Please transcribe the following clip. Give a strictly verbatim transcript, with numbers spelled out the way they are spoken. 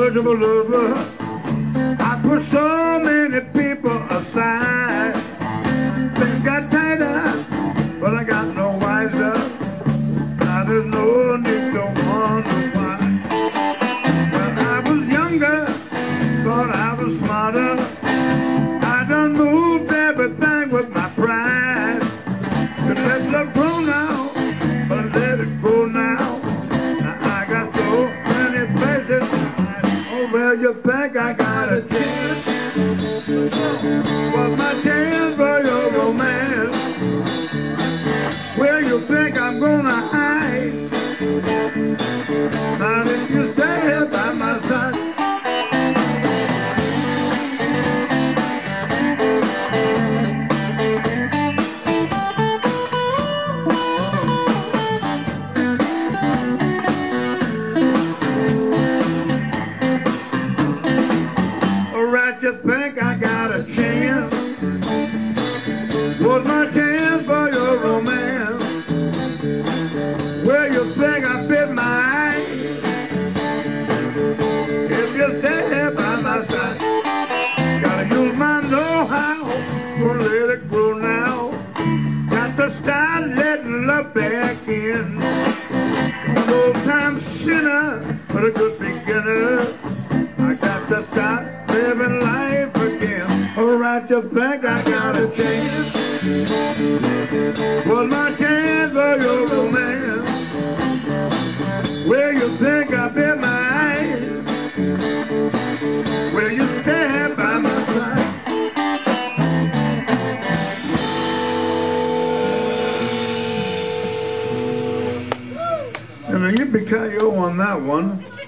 much of a lover. I put so many people aside. Things got tighter, but I got no wiser. Now there's no need to wonder why. When I was younger, thought I was smarter. I done moved everything with my pride. You let love grow now, but let it go now. Now I got so many places. Oh well, you think I got a chance? What's my chance for your romance? Where you think I'm gonna hide? Not if you stay here by my side. Alright, you think I got a chance? What's my chance for your romance? Where you think I bit my eye? If you stay here by my side, gotta use my know-how, gonna let it grow now. Got to start letting love back in. An old-time sinner, but a good beginner. I got to start living life again. Alright, you think I got a chance? What's my chance for your romance? Where you think I bit my eyes? Will you stand by my side? And then you be K O on that one.